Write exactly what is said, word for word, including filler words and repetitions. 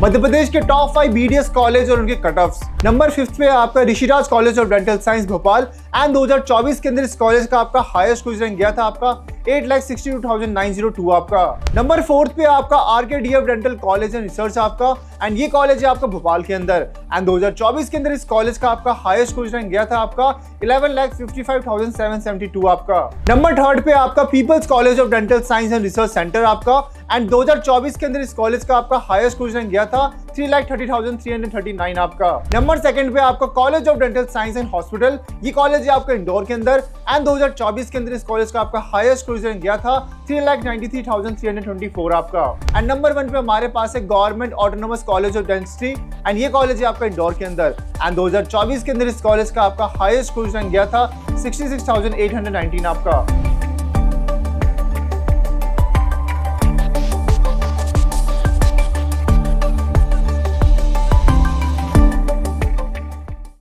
मध्य प्रदेश के top five BDS college और उनके कट ऑफ्स। नंबर फिफ्थ पे आपका Rishiraj college of dental science Bhopal and दो हज़ार चौबीस के अंदर इस कॉलेज का आपका हाईएस्ट क्विज रैंक गया था आपका eight lakh sixty two thousand nine hundred two आपका। नंबर फोर्थ पे आपका RK DF dental college and research आपका, एंड ये कॉलेज है आपका भोपाल के अंदर, एंड दो हज़ार चौबीस के अंदर इस कॉलेज का आपका हाईएस्ट क्विज रैंक गया था आपका eleven lakh fifty five thousand seven hundred seventy two आपका। नंबर थर्ड पे आपका people's college of dental science and research centre आपका, एंड दो हज़ार चौबीस के अंदर इस कॉलेज का आपका हाईएस्ट क्विज रैंक गया था three lakh thirty thousand three hundred thirty nine आपका। नंबर सेकंड पे आपका college of dental science and hospital, ये कॉलेज है आपका इंदौर के अंदर, एंड दो हज़ार चौबीस के अंदर इस कॉलेज का आपका हाईएस्ट क्विज रैंक गया था three lakh ninety three thousand three hundred twenty four आपका। एंड नंबर वन पे हमारे पास है government autonomous college of dentistry, and ये कॉलेज है आपका इंदौर के अंदर, एंड दो हज़ार चौबीस के अंदर इस कॉलेज का आपका हाईएस्ट क्विज रैंक गया था sixty six thousand eight hundred nineteen आपका।